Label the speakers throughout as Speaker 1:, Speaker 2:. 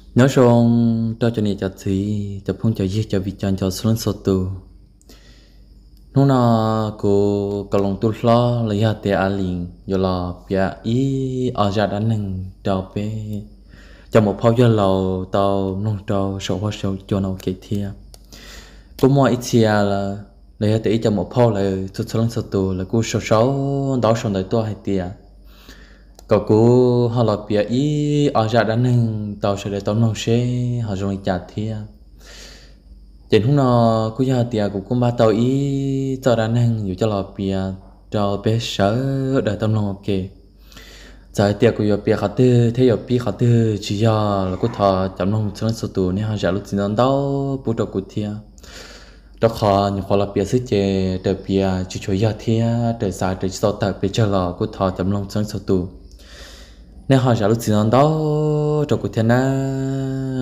Speaker 1: nhớ xong cho này cho gì cho phong cho giết cho vị chân cho xuống số tu nó là cô có lòng tu lo là ya te alin giờ là bia ý ở gia đình mình cho bé cho một phao giờ lầu tàu nông trâu sổ hoa sổ cho nó kỹ thia cũng mọi ít chia là ya te cho một phao là xuống số tu là cô số số đó xong đời tôi hay tia có cô họ là bia ý ở gia đình mình tàu sẽ để tàu nông xe họ dùng chặt thia trên hôm nọ cô gia tiệt cũng ba tàu ý cho đàn anh dù cho lò bia cho bé sợ đợi tâm lòng ok giờ tiệt của bia khát tư thế giờ bia khát tư chỉ do là cô thọ chấm lòng cho nó số tuổi này họ giả lúc chín đó bút đầu cụ thia đó khó nhưng khó là bia sức chè đợi bia chỉ cho giờ thia đợi xa đợi sau tập bia cho lò cô thọ chấm lòng cho nó số tuổi nên họ giả lúc chín đó cho cụ thia na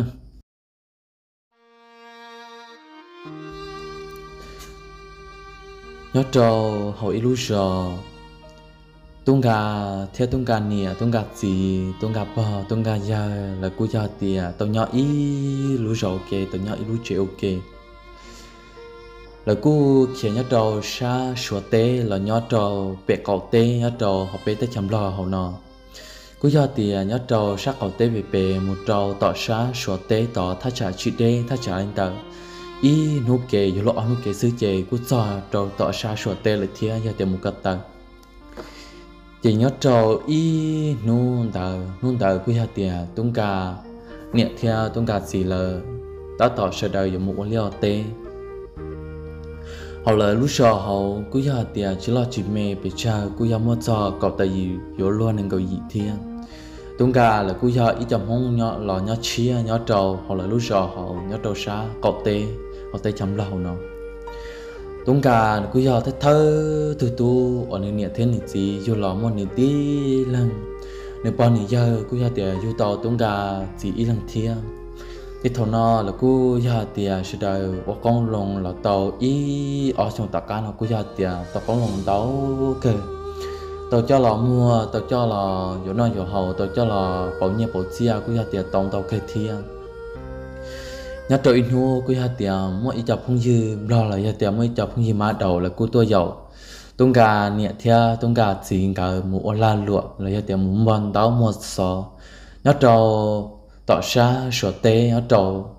Speaker 1: nhớ trâu hậu ít lúc giờ tung gà theo tung gà nè tung gà gì tung gà bò tung gà da là cú da tiề tao nhỏ ít lúc giờ ok tao nhỏ ít lúc chơi ok là cú khi nhớ trâu sa sủa té là nhớ trâu bẹ cậu té nhớ trâu học bé tới chăm lo hậu nọ cú da tiề nhớ trâu sa cậu té về bẹ một trâu tỏ sa sủa té tỏ thắt chặt chị đê thắt chặt anh tao ý nô kề dù lọ nô kề sư chè cú cho trâu tỏ xa sủa tê lại thia giờ tiền một cặp tờ chỉ nhớ trâu ý nôn tờ cú hạt tiền tung cà nhẹ thia tung cà gì là đã tỏ sợ đời dùng một liều tê họ lời lúc sau họ cú hạt tiền chỉ lo chỉ mê bị cha cú hạt mua cho cậu tại vì dù luôn nên cậu gì thia tung cà là cú hạt ý chồng không nhớ lò nhớ chia nhớ trâu họ lời lúc sau họ nhớ trâu xa cậu tê họ tay chấm lâu nó tung cả cứ giờ thấy thơ từ tu ở nơi nhẹ thế này gì dù lò một nửa tí lần nếu bao nhiêu giờ cứ giờ tiền dù tàu tung cả chỉ ít lần thiê cái thằng nó là cứ giờ tiền sẽ đợi ở con lồng là tàu ý ở trong tất cả nó cứ giờ tiền tàu con lồng tàu kề tàu cho lò mua tàu cho lò dù nó dù hậu tàu cho lò bảo nhiêu bảo chia cứ giờ tiền tàu kề thiê nhớ trời in hô cô hạt tiệm mỗi ít chập không dư lo là hạt tiệm mỗi chập không dư má đầu là cô tôi giàu tung gà nhẹ thia tung gà chỉ cả một la lụa là hạt tiệm muốn bòn táo một sò nhớ trâu tỏ xa sửa tê nhớ trâu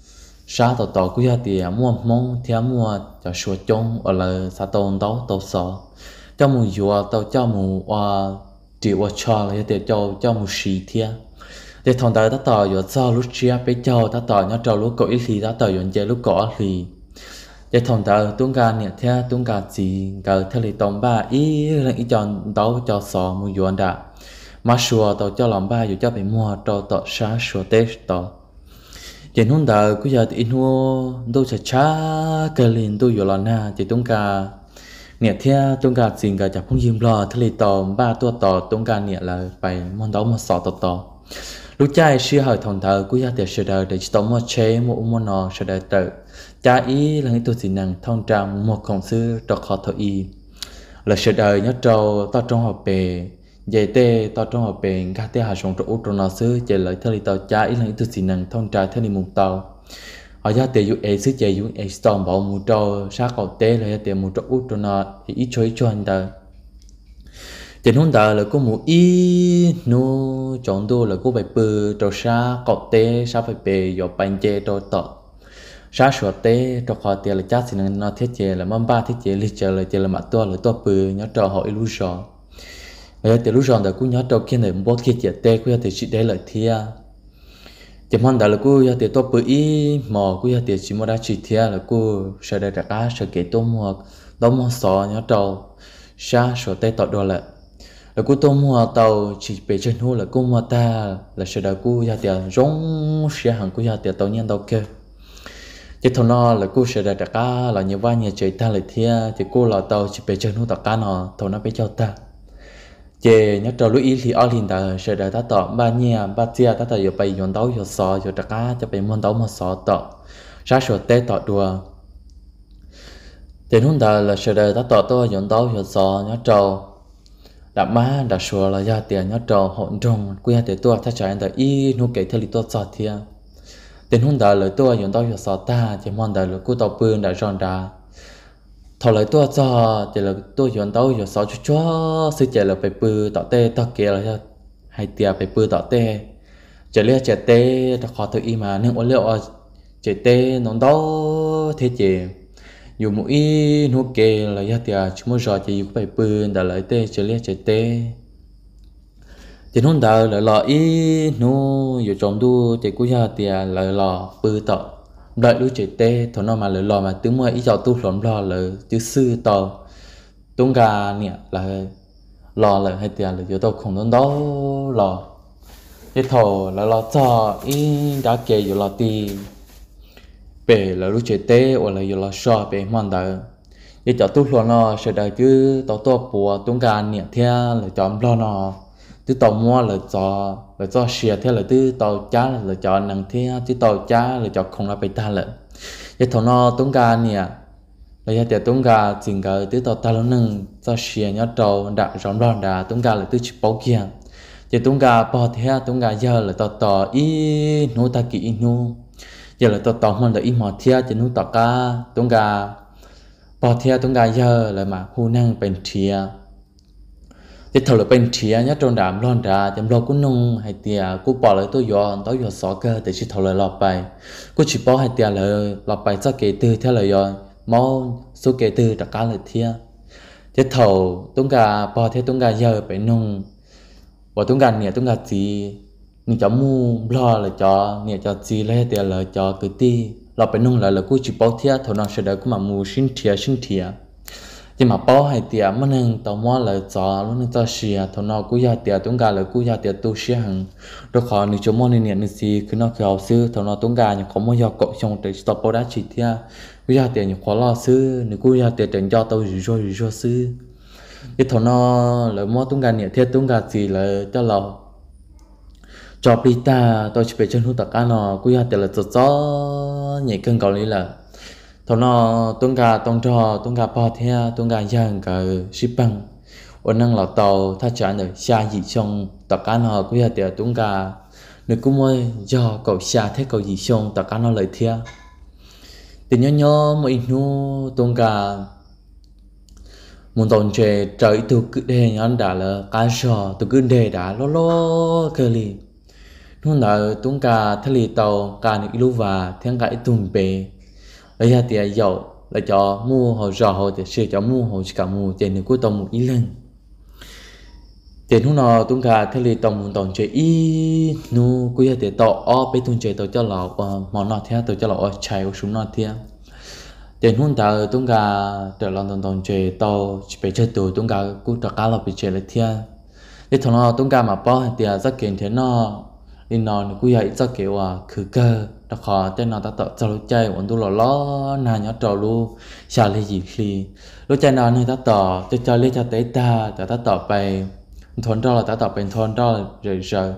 Speaker 1: xa tỏ cô hạt tiệm mua mông thia mua cho sửa trông ở là sa tôn táo tàu sò cho mù dùa tàu cho mù triệu cho là hạt tiệm cho mù xì thia để thằng ta tỏ giờ cho lúc chia bé cho ta tỏ nhớ trâu lúc cậu ít thì ta tỏ giờ chơi lúc cậu thì để thằng ta tung ca nhẹ theo tung ca gì cả theo lịch tổng ba ý là ý chọn đấu cho sò mua yuan đã mà sùa tàu cho làm ba dù cho phải mua trâu tỏ xa sùa tết tỏ trên hôm đó cứ giờ thì mua tôi sẽ cha cái liền tôi vừa làm na chỉ tung ca nhẹ theo tung ca gì cả chẳng không dìm lo theo lịch tổng ba tua tỏ tung ca nhẹ là phải món đấu một sọ tỏ lúc trai xưa hỏi thằng thợ cứ ra tiệc sửa đời để tao mua chế mua nọ sửa đời tự cha ý là những tôi chỉ năng thông trang một công sư cho khó thợ y là sửa đời nhớ trâu tao trong học bề dạy tê tao trong học bề các tê hà sống trong trong nó sư chạy lại theo tao cha ý là những tôi chỉ năng thông trang theo đi mùng tàu họ ra tiệc dụ ấy sư chạy dụ ấy storm bảo mù trâu sát cầu tê là ra tiệc mù trong trong nó ít chơi cho anh ta trên hôm đó là có một ít nu chọn đồ là có bài bự trâu sa cọt tê sa phải bề dọ bánh chè trâu tọ sa sủa tê trâu khó tiền là chắc xin nó thiết chè là mắm ba thiết chè lịch chờ là chè là mặt to là to bự nhớ trâu hỏi lú sò bây giờ lú sò là cũng nhớ trâu kia này bớt kia chè tê cũng thì chỉ để lợi thia trên hôm đó là cũng nhớ to bự ít mò cũng nhớ chỉ mua đá chỉ thia là cũng sợ đây là cá sợ kể tôm mua đó mua sò nhớ trâu sa sủa tê tọ đồ là cô tôm mua tàu chỉ về trên hồ là cô mua ta là sẽ đợi cô ra tiền giống sẽ hàng cô ra tiền tàu nhân tàu kia chỉ thằng nó là cô sẽ đợi cả là nhiều vai nhiều chơi ta lại thia thì cô là tàu chỉ về trên hồ tàu cá nó thằng nó phải cho ta chỉ nhớ trò lúc ý thì ở liền ta sẽ đợi ta tàu ba nhà ba chia ta tàu giờ bay dọn tàu giờ sò giờ cá cho bay mua tàu mua sò tàu sát sửa tết tàu đùa tiền hôm ta là sẽ đợi ta tàu tôi dọn tàu giờ sò nhớ trò đã má đã sửa là ra tiền nhớ trò hỗn trồng quy hạt tiền tua thay trái anh ta y nu kể theo lý tua sọt thia tiền hôn đời lời tôi dùng tao sợ ta chỉ mong đời lời cô tao bươn đã ròn ra thọ lời tôi cho chỉ là tôi dùng tao dùng sợ cho sự chỉ là phải bươn tao tê tao kia là hay tiệt phải bươn tao tê chỉ là chỉ tê tao khó tự mà nên ổn liệu chỉ tê nó đó thế chỉ dù mỗi nụ kê là gia tiệt chúng mới rồi chỉ phải bươn đã lời tê chỉ là chỉ tê chỉ hôn đời lời lò ý nụ dù trong đu chỉ cú gia tiệt lời lò bươn tao đợi đứa trẻ tê thằng nó mà lời lò mà tướng mới ý cho tu lỏm lò lời chứ sư tao tung gà nè là lò lời hay tiền là cho tao không đó lò cái thầu là lò cho ý đã kể dù lò tì bể là đứa trẻ tê hoặc là dù lò sò bể mòn đời để cho tu lỏm nó sẽ đời chứ tao to bùa tung gà nè theo là chọn lò nó chứ tàu mua là cho xìa theo là tư tàu cha là cho năng theo chứ tàu cha là cho không là phải ta lận vậy thằng nó tung gà nè là giờ tung gà chỉnh cái tư tàu ta nó nâng cho xìa nhớ trâu đã rõm rõm đã tung gà là tư chụp bao kia vậy tung gà bỏ theo tung gà giờ là tàu ý nô ta kỹ nô giờ là tàu mình là ý mò theo chỉ nô tàu cá tung gà bỏ theo tung gà giờ là mà hu năng bên chia thì thầu là bên chia nhá trong đám lon ra chấm lo cú nung hay tiề cú bỏ lại tôi dọn xó cơ để chỉ thầu lại lọp bài cú chỉ bỏ hay tiề lại lọp bài cho kể từ theo lời dọn mau số kể từ đã cá lại thia thì thầu tung gà bỏ theo tung gà giờ phải nung và tung gà nè tung gà gì nè cho mu lo là cho nè cho gì lấy tiề là cho cứ ti lọp phải nung lại là cú chỉ bỏ theo thầu nó sẽ đợi cú mà mu xin thia nhưng mà bao hay tiệt mà nên tao mua lời cho lúc nên tao xia thằng nó cú gia tiệt tung gà lời cú gia tiệt tu xia hàng rồi khó nếu chúng mua nên nhận gì cứ nó kiểu sư thằng nó tung gà nhưng có mua giò cọ trong để tao bao đã chỉ tiệt cú gia tiệt nhưng khó lo sư nếu cú gia tiệt để cho tao rủi ro sư cái thằng nó lời mua tung gà nhẹ thiết tung gà gì lời cho lò cho pita tao chỉ phải chân hút tất cả nó cú gia tiệt là cho nhẹ cân cầu lý là thằng nó tung gà bao theo tung gà giang cả ship bằng ôn năng lọ tàu thắt chắn được xa dị xong tất cả nó cũng là tiền tung gà nếu cũng mới do cậu xa thế cậu dị xong tất cả nó lợi theo thì nhớ mỗi nu tung gà muốn tồn trẻ trời từ cứ đề nhớ đã là cá sò từ cứ đề đã lo cơ li nó là tung gà thế li tàu gà nước lưu và thiên gà tung bể bây giờ thì dầu là cho mua hồ rò hồ thì sẽ cho mua hồ cả mua tiền được cuối tuần một ít lần tiền hôm nào tung gà thế thì tổng một tổng chơi ít nu cuối giờ thì tàu ở bên tung chơi tàu cho lọ món nọ theo tàu cho lọ chạy xuống nọ theo tiền hôm nào tung gà trở lại tổng chơi tàu chỉ phải chơi tàu tung gà cũng tất cả là bị chơi lại theo để thằng nó tung gà mà bao thì rất kiện thế nó nên nó cuối giờ rất kiểu khử cơ đó khó tên nó ta tạo cho lối chơi bọn tôi lo nà nhớ trò lu xả lên gì khi lối chơi nào này ta tạo cho chơi lên cho tới ta tạo bài thôn đó là ta tạo bài thôn đó rồi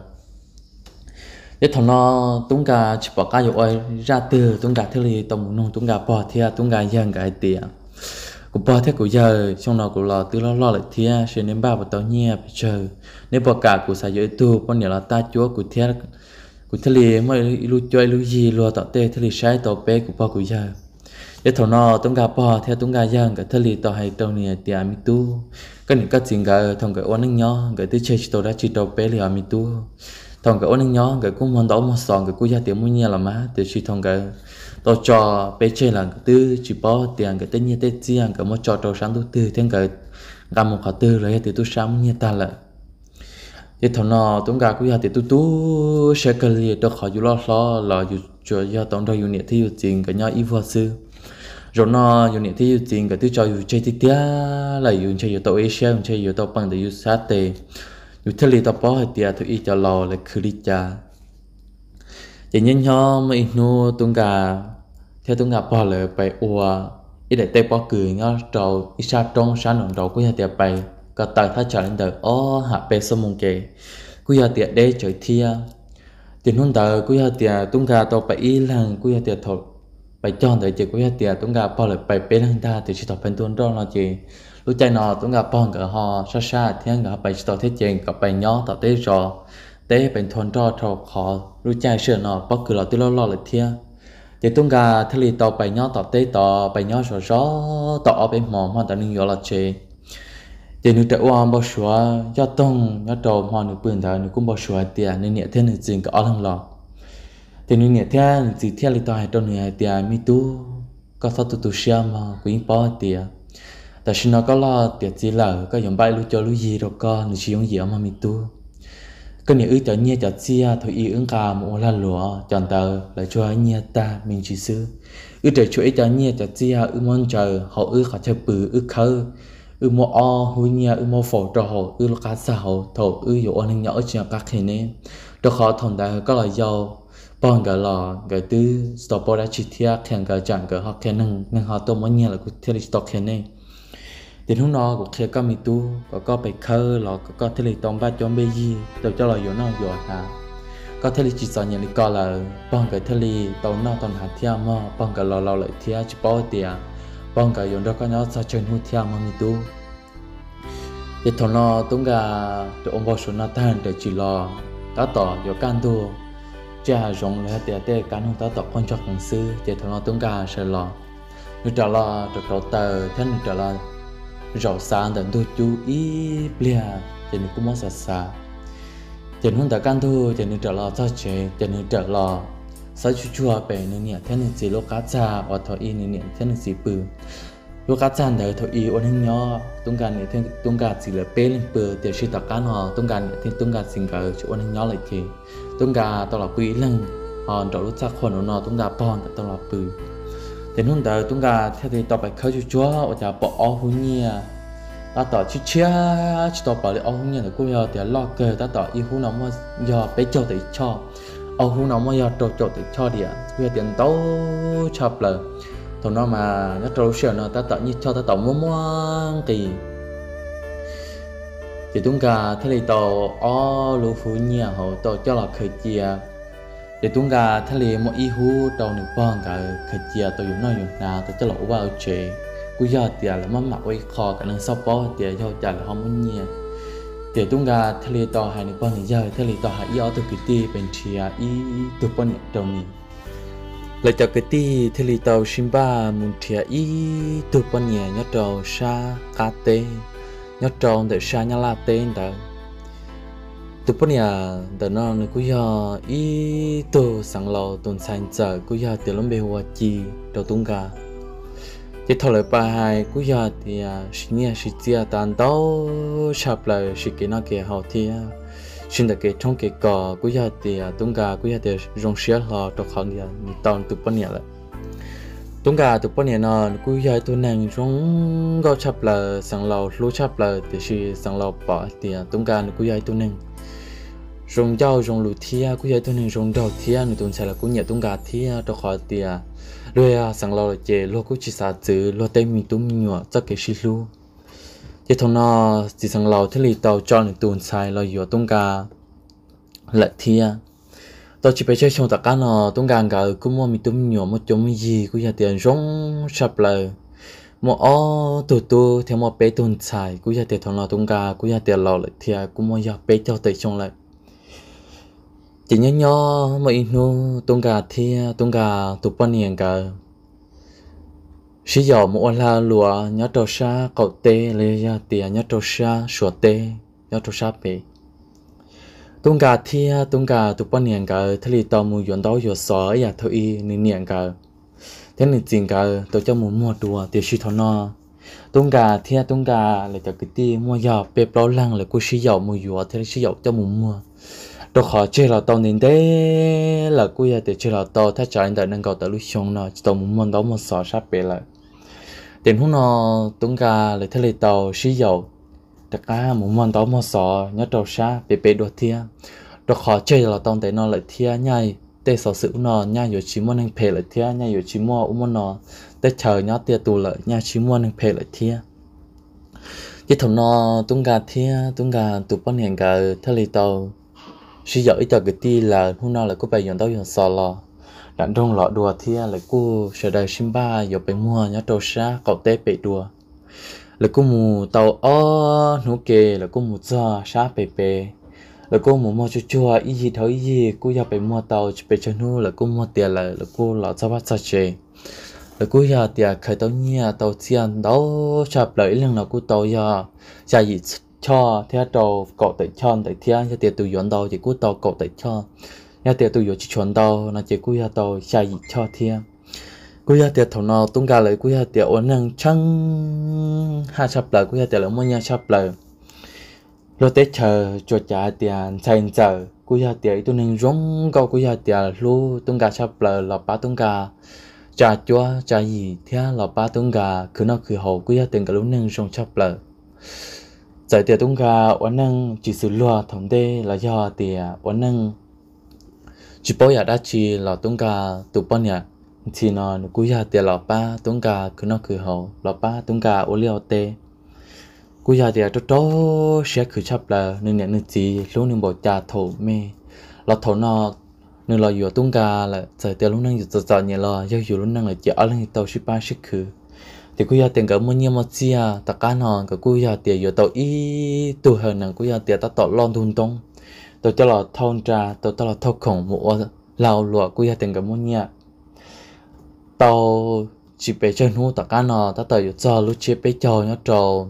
Speaker 1: để thằng nó tung gà chỉ bỏ cá rồi ra từ tung gà thế thì tổng nông tung gà bỏ theo tung gà dân cái tiền của bỏ theo của giờ trong nó của lo từ lo lại theo sẽ nên ba vào tàu nhẹ phải chờ nếu bỏ cả của xài dưới tu con nhiều là ta chúa của theo của thế thì mới lu chơi lu gì lu tạo tê thế thì sai tạo bé của bao của giờ để thằng nó tung gà bò theo tung gà giang cái thế thì tạo hay tàu này thì ami tu cái những cái chuyện cái thằng cái ôn anh nhỏ cái thứ chơi tàu đã chỉ tàu bé thì ami tu thằng cái ôn anh nhỏ cái cũng muốn đó một sòng cái cũng ra tiền mua nhiều là má thì chỉ thằng cái tàu cho bé chơi là cái thứ chỉ bỏ tiền cái tên như tên riêng cái một trò tàu sáng thứ tư thêm cái gam một khẩu tư rồi thì tôi sáng như ta lại thì thằng nó tung gà cũng giờ thì tu sẽ cần gì đó khỏi lo là dù cho giờ tổng đầu unit thì chuyện cái nhau yêu sư rồi nó unit thì chuyện cái thứ cho dù chơi tí là dù chơi dù tàu Asia chơi dù tàu bằng để dù sát tề dù thế li tàu bỏ thì tôi cho lo là khử đi cha chỉ nhân nhau mà nu tung gà theo tung gà bỏ lại bài ua ít để tây bỏ cười nhau trâu ít sát trong sáng đồng đầu cũng giờ tiệp bài có tài thắt trở lên đời hạ bê sông mông kề cú giờ tiệt đê trời thia tiền hôn đời cú giờ tiệt tung gà tàu phải y lăng cú giờ tiệt thổi phải chọn đời chỉ cú giờ tiệt tung gà bao lại phải bê lăng ta thì chỉ thổi phần tuôn đó là chỉ lúc chạy nọ tung gà bao cả họ xa thiên gà phải tàu thế chèn cả phải nhỏ tàu thế rò tế bên thôn trò trò khó lúc chạy sửa nó bất cứ là tôi lo lại thia thì tung gà thế li tàu bay nhau tàu tế tàu bay nhau rồi gió tàu ở bên mỏm hoa tàu ninh là chế thì nữ trẻ oan bao sủa do tông do trầu hoa nữ bươn thở nữ cũng bao sủa tiền nên nhẹ thế nữ dừng cả ở lăng thì nữ nhẹ thế chỉ thế li tàu hay trâu nữ tiền mi tu có sao tu xem mà cũng bao tiền tại khi nó có lo tiền chỉ là có dùng bay lưu cho lưu gì đâu có nữ chỉ dùng gì mà mi tu cái này ư cho nhẹ cho chia thôi ý ứng cả một lần lúa chọn tờ lại cho nhẹ ta mình chỉ xứ ư trời chuỗi cho nhẹ cho chia ư mong chờ họ ư họ chơi bự ư khơ ư mò o hui nhẹ ư mò phổ trò họ ư lo cá sào thổ ư dụ anh nhỏ chỉ các hình này cho họ thằng đại có là giàu bọn cái lò cái tư stop đã chỉ thiệt khen cái chẳng cái họ khen nâng họ tôi muốn nhẹ là cũng thiệt stop khen này thì lúc nó cũng kia có mi tu có bài khơi là có thể là tông ba chọn bây gì đầu cho là vô nó vô hả có thể là chỉ sợ nhận được là bằng cái thể là tàu nó tàu hạt thiam mà bằng cái lò lại thiam chỉ bao tiền bằng cái dùng đó có nó sao chơi nuôi thiam mà mi tu thì thằng nó tung gà để ông bảo số nó tan để chỉ lò ta tỏ vô can tu cha dùng là tiền tiền can không ta tỏ quan trọng bằng sư thì thằng nó tung gà sẽ lò nếu trả lò trở tờ thế nếu trả lò rõ sáng đến tôi chú ý bia cho nên cũng mất xa cho nên ta can thu cho nên trở lo cho chế cho nên trở lo sao chua về nên nhẹ thế nên chỉ lúc cá cha và thổi in nên nhẹ thế nên chỉ bự lúc cá cha đấy thổi in anh nhỏ tung gan nhẹ thế tung gan chỉ là bê lên bự để chỉ ta can họ tung gan nhẹ thế tung gan sinh cái chỗ anh nhỏ lại thì tung gan tao là quý lăng họ trở lúc chắcคนnó tung gan bon tao là bự thì hôm đó chúng ta theo thì tao phải khơi chúa ở nhà bỏ ao hú nhia ta tỏ chi chia chỉ tao bảo là ao hú nhia là cô giờ thì lo cơ ta tỏ y hú nó mà giờ bé cho thì cho ao hú nó mà giờ cho thì cho đi bây giờ tiền tao chập là thằng nó mà nó trâu sườn nó ta tỏ như cho ta tỏ mua thì chúng ta theo thì tao ao lú hú nhia họ tao cho là khơi chia để chúng ta thay vì một ý hú đầu nửa bằng cái khởi chia tôi dùng nói dùng nào tôi cho lỗ vào chế cú giờ thì là mất mặt với kho cả năng sắp bó thì cho trả là không muốn nhiều để chúng ta thay vì tàu hai nửa bằng thì giờ thay vì tàu hai ý ở từ cái ti bên chia ý từ bên đầu này lại cho cái ti thay vì tàu Simba muốn chia ý từ bên nhà nhớ tàu sa cá tê nhớ tàu để sa nhá la tên đó tụi bọn nhà đợt nó cứ giờ ý tôi sáng lâu tuần sáng giờ cứ giờ tiền lắm bề hoa chi đầu tung cả chỉ thổi lại ba hai cứ giờ thì xin nhà xin chia tàn tao sắp lại xin cái nó kia hậu thì xin được cái trong cái cỏ cứ giờ thì tung cả cứ giờ thì rong xéo họ trong khoảng giờ tao tụi bọn nhà lại tung cả tụi bọn nhà nó cứ giờ tôi nàng rong gọi sắp lại sáng lâu lúc sắp lại thì xin sáng lâu bỏ thì tung cả cứ giờ tôi nàng rong dao rong lụt thia cũng vậy tôi nên rong đầu thia nên tôi sẽ là cũng nhận tung gà thia cho khỏi tia rồi sáng lâu là chế lo cũng chỉ xả chữ lo tay mình tung nhọ cho cái xí lu chế thằng nó chỉ sáng lâu thế thì tàu cho nên tôi xài lo vừa tung gà lại thia tao chỉ phải chơi trong tất cả nó tung gà cũng mua mình tung nhọ một chỗ gì cũng vậy tiền rong sập lại một ô tụt theo một bé tôi xài cũng vậy thằng nó tung gà cũng vậy tiền lâu lại thia cũng mua giờ bé cho tới trong lại chỉ nhớ mà inu tung gà thì tung gà tụt bao nhiêu cả sử dụng một là lúa nhớ trâu sa cậu tê lấy ra tiền nhớ trâu sa sủa tê nhớ trâu sa bể tung gà thì tung gà tụt bao nhiêu cả thế thì tao mua yuan đó yuan sò ya thôi nên niệm cả thế nên chính cả tao cho mua đùa thì sử thằng nó tung gà thì tung gà lại cho cái ti mua giò bếp bao lăng lại cô sử dụng mua yuan thế sử dụng cho mua đồ khó chơi là tao nên thế là cô ya để chơi là taoถ้า trả anh đợi năng cầu tới lúc xong nó tao muốn đó một sọ sắp về lại tiền hôm nó tung gà lại thế là tao sử dụng tất cả muốn đó một sọ nhớ tao sa bể đồ thia đồ khó chơi là tao để nó lại thia nhai để sở sự nó nhai rồi chỉ muốn anh phê lại thia nhai rồi chỉ muốn nó để chờ nhớ tia tù lại nhai chỉ muốn anh phê lại thia cái thằng nó tung gà thia tung gà tụ bao nhiêu gà thế là tao sử dụng ít cái ti là hôm nào là cô phải dùng tao dùng sò lò đạn trong lọ đùa thì là cô sẽ đợi Simba dùng phải mua nhá trâu sa cậu té bị đùa là cô mù tàu nụ kề là cô mù cho sa bể là cô mua chua chua ý gì thôi ý gì cô giờ phải mua tàu phải cho nu là cô mua tiền là cô là sao bắt sao chơi là cô giờ tiền khởi tàu nhia tàu tiền đó chập lợi lần là cô tàu giờ giờ gì cho theo tàu cậu tại cho tại thiên cho tiền từ yuan tàu chỉ cô tàu cậu tại cho nhà tiền từ yuan chỉ chuẩn tàu là chỉ cô giờ tàu giờ gì cho thiên cô giờ tiền thầu nào tung cả lại cô giờ tiền ổn năng chăng hai chập lợi cô giờ tiền là mua nhà chập lợi rồi tết chờ cho trả tiền thành giờ cô giờ tiền tôi nên rong câu cô giờ tiền lu tung cả chập lợi là ba tung cả trả chúa trả gì thế là ba tung cả cứ nó cứ hậu cô giờ tiền cả lúc nên rong chập lợi giải tiền tung cả ổn năng chỉ sự lừa thống đê là do tiền ổn năng chỉ bảo đã chỉ là tung cả tụ bao nhiêu thì nó cô giờ tiền là ba tung cả cứ nó cứ hậu là ba tung cả ô liu tê cô giờ thì tôi sẽ khử chấp là nên nhận được gì lúc nên bỏ trà thổ mê là thổ nó nên là vừa tung ca là giờ tiền lúc năng giờ giờ nhẹ là giờ vừa lúc năng là chỉ ở lên tàu ship ba ship khử thì cô giờ tiền cả mua nhiều mà chia tất cả nó cái cô giờ tiền vừa tàu ít tu hơn năng cô giờ tiền ta tàu lon thun tông tàu cho là thôn trà tàu cho là thâu khổng mua lao lụa cô giờ tiền cả mua nhiều tàu chỉ bé chơi nu tất cả nó ta tàu vừa cho lúc chơi bé chơi nhá trâu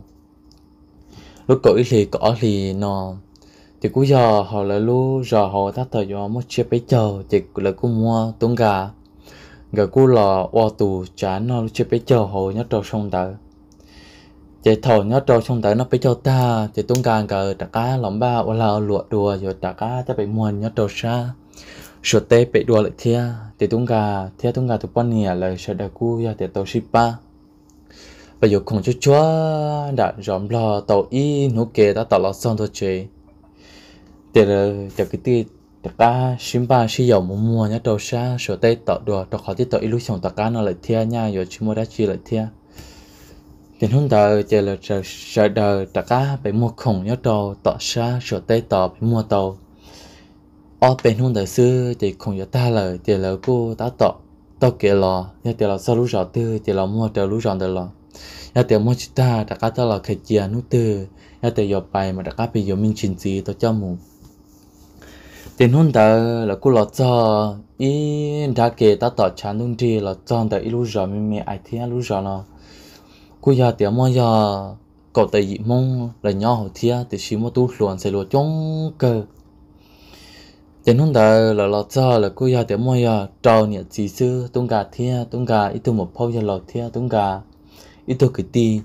Speaker 1: lúc cỡ thì nó thì cứ giờ họ là lúc giờ họ thắt thời giờ mất chia bé chờ thì là cứ mua tốn gà gà cứ là ô tù chán nó chia bé chờ họ nhớ trâu xong tới thì thầu nhớ trâu xong tới nó bé chờ ta thì tốn gà gà tất cả lòng ba ô là lụa đùa rồi tất cả ta bị mua nhớ trâu xa sửa tê bị đùa lại thia thì tốn gà tụi con nè là sẽ được cứ giờ thì tàu ship ba bây giờ không chúa đã rõm lo tàu y nụ kề đã tàu lo xong thôi chơi để là cho cái tiền tất cả xin ba sử dụng một mùa nhá đầu xa sửa tay tàu đùa tàu khó thì tàu ít xong tất cả nó lại thia nha rồi chỉ mua đã chi lại thia tiền hôm đầu chỉ là sợ đời tất cả phải mua khủng nhá đầu tàu xa sửa tay tàu phải mua tàu ở bên hôm đầu xưa thì khủng cho ta là chỉ là cô đã tàu kia lò nhưng chỉ là sau lúc rõ tư chỉ là mua từ lúc rõ từ lò nhà tiền mua chỉ ta tất cả tao là khởi chia nút từ nhà tiền giờ bài mà tất cả bây giờ mình chuyển gì tao cho mù tiền hôn ta là cô lọt cho ý đã kể ta tỏ chán luôn đi là cho ta ít lúc giờ mình ai thế lúc giờ nó cô giờ tiền mua giờ cậu tại dị mong là nhỏ hậu thế thì chỉ mua tu luồn sẽ luồn chống cơ tiền hôn ta là lọt cho là cô giờ tiền mua giờ trâu nhẹ gì xưa tung gà thế tung gà ít tu một phao giờ lọt thế tung gà ít tôi cái ti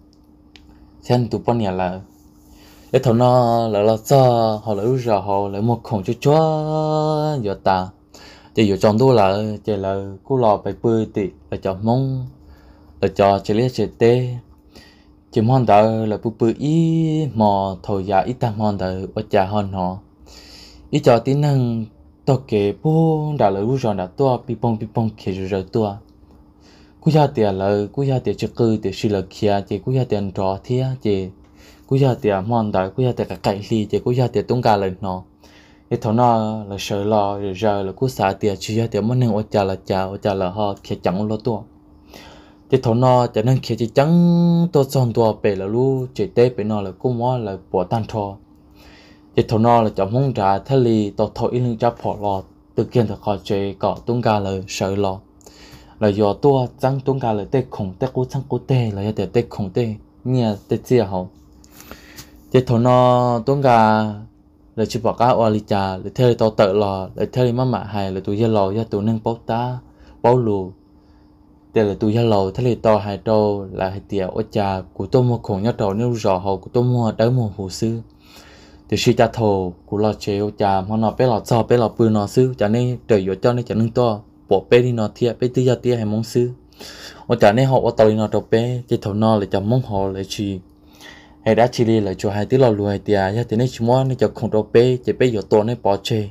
Speaker 1: xem tụi con nhà là để thằng nó là cho họ là lúc giờ họ lại một khổng cho giờ ta thì giờ chọn tôi là chỉ là cú lò phải bơi thì là chọn mông là chọn chỉ lấy chỉ tê chỉ mong đợi là bơi ý mò thổi giá ít tăng mong đợi ở nhà họ ít cho tính năng tôi kể bố đã là lúc giờ đã tua bị bông kể rồi tua cú gia tiền là cú gia tiền trực cư tiền xí là kia chỉ cú gia tiền trò thía chỉ cú gia tiền mòn đại cú gia tiền cả cậy li chỉ cú gia tiền tung cả lên nó cái thằng nó là sợ lo rồi giờ là cú xả tiền chỉ gia tiền mất nên ở cha là họ kia chẳng lo tua cái thằng nó cho nên kia chỉ chẳng tôi son tua bể là lu chỉ tết bể nó là cú mò là bỏ tan thò cái thằng nó là chọn mong trả thế li tao thổi lưng cha phỏ lò từ kia thật khó chơi cọ tung cả là sợ lo là do tua trắng tung cả là tê khổng tê cú trắng cú tê là do tê khổng tê nghe tê chia hậu cái thằng nó tung cả là chỉ bảo cá oali trà là theo tao tự lò là theo má mạ hài là tụi gia lò do tụi nâng bóc tá bóc lù để là tụi gia lò theo tao hài trâu là hài tiệt ở trà của tôi mua khổng nhát trâu nếu rõ hậu của tôi mua đỡ mua hồ sư thì suy cha thầu của lò chế ở trà mà nó bé lò cho bé lò bự nó sư cho nên trời vô cho nên cho nên to bộ bé đi nó thiệt bé tư gia tia hay mong sư ở trà nên họ ở tàu nó đâu bé cái thầu nó lại cho mong họ lại chỉ hay đã chỉ là cho hai tí lò lùi tiệt ya thì nên chúng nó cho không đâu bé chỉ bé vô to nên bỏ chơi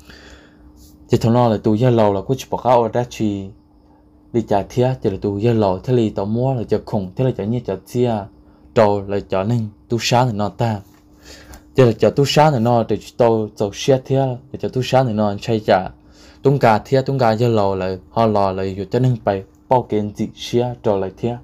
Speaker 1: cái thầu nó là tụi gia lò là có chỉ bỏ cá ở đã chỉ đi trả thiệt chỉ là tụi gia lò thế là tao mua là cho khủng thế là cho như cho chia trâu là cho nên tu sáng thì nó ta chỉ là cho tu sáng thì nó để tao tao xét thiệt để cho tu sáng thì nó chơi trả tung cả thiệt tung cả gia lò là họ lò là cho nên phải bao kiện gì xét trâu lại thiệt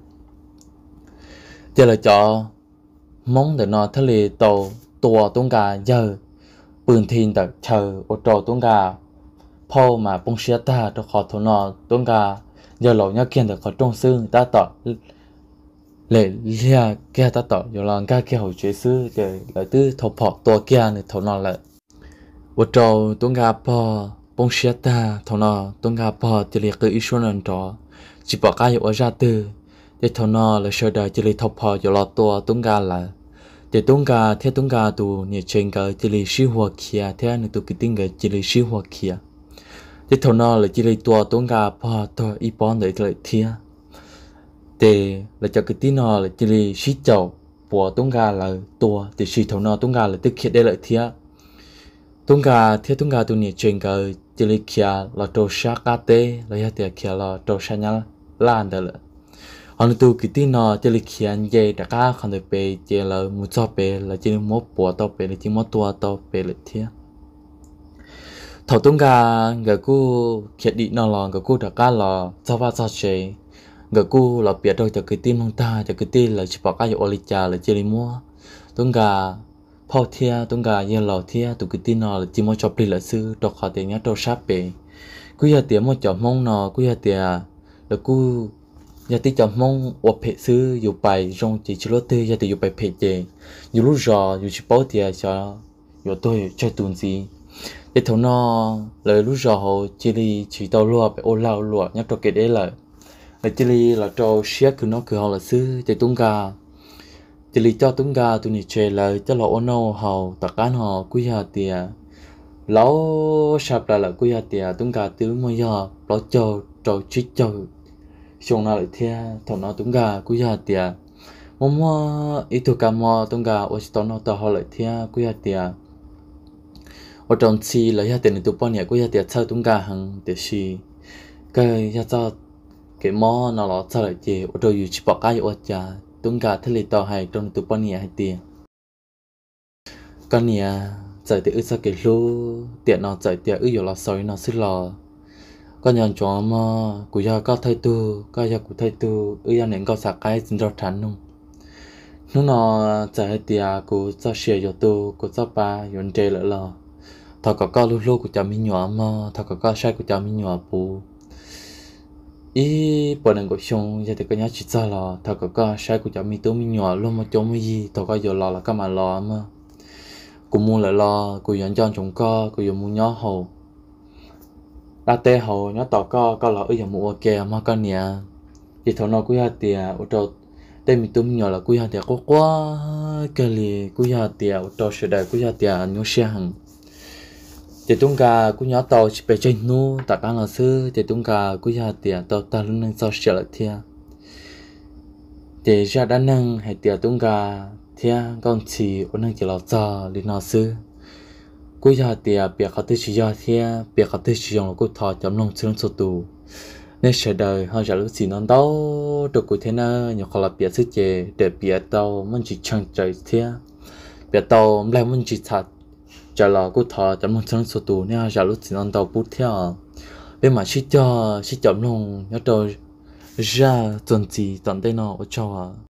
Speaker 1: chỉ là cho mong để nó thế là tàu tua tung cả giờ ปืนทีนแต่เธอโอโตตุงกาพ่อมาปงเชียตาตัวขอทนอตุงกาgiờ lẩu nhá kiên được có trong xương ta tỏ lệ lia kia ta tỏ giờ là cái kia hồi chế sư để lại tư thầu phọ tua kia này thầu nọ lại ô trâu tuấn gà po bông xia ta thầu nọ tuấn gà po chỉ liệt cái isu nền trọ chỉ bỏ cái ở ra tư để thầu nọ là sơ đời chỉ liệt thầu phọ giờ lọt tua tuấn gà lại để tuấn gà theo tuấn gà tu nhiệt trên cái chỉ liệt siêu hoa kia theo này tu cái tiếng cái chỉ liệt siêu hoa kia để thầu nọ là chỉ liệt tua tuấn gà po tua y bón để lại thia để là cho cái tin nó là chỉ là xí chậu của tung gà là tua để xí thầu nó tung gà là tức hiện đây lại thía tung gà theo tung gà tụi nhỉ chuyện cái chỉ là kia là trâu sa cá tê là hiện tại kia là trâu sa nhá lan đó là còn tụi cái tin nó chỉ là kia dây đã cá không được bê chỉ là một cho bê là chỉ là một bộ tao bê là chỉ một tua tao bê là thía thầu tung gà cái cô kia đi nó là cái cô đã cá là cho vào cho chơi người cô là biết đâu cho cái tin ông ta cho cái tin là chỉ bảo cái ô licha là chỉ đi mua tung gà phao thia tung gà như lò thia tụi cái tin nó là chỉ mua cho pli là sư đọc họ tiền nhá đọc sáp bể cứ giờ tiền mua chọn mông nó cứ giờ tiền là cứ giờ tiền chọn mông ô phê sư dù bài trong chỉ lót tư giờ tiền dù bài phê chè dù lúc giờ dù chỉ bảo tiền cho dù tôi chơi tuần gì để thấu nó lời lúc giờ họ chỉ tao lúa phải ô lao lúa nhắc cho cái đấy là chỉ là cho xé cứ nó cứ họ là sư để tung gà chỉ cho tung gà tụi này chơi là cho là ôn nâu hầu tất cả họ quý hà tiền lão sập là quý hà tiền tung gà từ mấy giờ lão cho chích cho xong nào lại theo thằng nó tung gà quý hà tiền mua ít thu cả mua tung gà ở chỗ nó tao họ lại theo quý hà tiền ở trong xí là hà tiền tụi bọn này quý hà tiền chơi tung gà hàng để xí cái hà cho cái mỏ nó lọt sao lại chè ở đâu chỉ bỏ cái ở cha tung cả thế li tao hay trong tụi bọn này hay tiền con này chạy từ sao cái lú tiền nó chạy tiền ư giờ là soi nó xí lò con nhà chó mà cụ già có thay tu có già cụ thay tu ư giờ nên có sạc cái xin cho thằng nung nó chạy tiền cụ cho xe cho tu cụ cho ba yon chơi lại lò thằng có lú cụ cho mình nhỏ mà thằng có sai cụ cho mình nhỏ bù ý bọn anh có xong giờ thì cái nhá chỉ cho là thật có sai của cháu mi tố mi nhỏ luôn mà chống mi gì thật có giờ là cái mà lo mà cũng mua lại lo cũng nhận cho chúng cũng dùng mua nhỏ hồ đa tê hồ nhỏ tỏ có là ở giờ mua kè mà con nè thì thằng nó cũng hạt tiền ở đâu đây mi tố mi nhỏ là cũng hạt tiền có quá cái gì cũng hạt tiền ở đâu sẽ đại cũng hạt tiền nhiều xe hàng thì tung gà cũng nhớ tàu chỉ phải chơi nu tất cả là sư thì tung gà cũng giờ tiền tàu ta luôn nên sao sợ lại thia thì ra đã năng hay tiền tung gà thia con chỉ ở năng chỉ là cho đi nó sư cũng giờ tiền việc họ tự chỉ giờ thia việc họ tự chỉ dùng là cũng thọ chấm lòng xuống số tù nên sẽ đời họ sẽ lúc gì nó đâu được cũng thế nào nhiều họ là việc sức chế để việc tàu mình chỉ chẳng chạy thia việc tàu lại mình chỉ thật trả lời cô thọ chấm lòng xuống số tù nha giờ lúc gì nó đâu bút theo bên mà chỉ cho chấm lòng nhớ rồi ra tuần gì tuần đây nó cho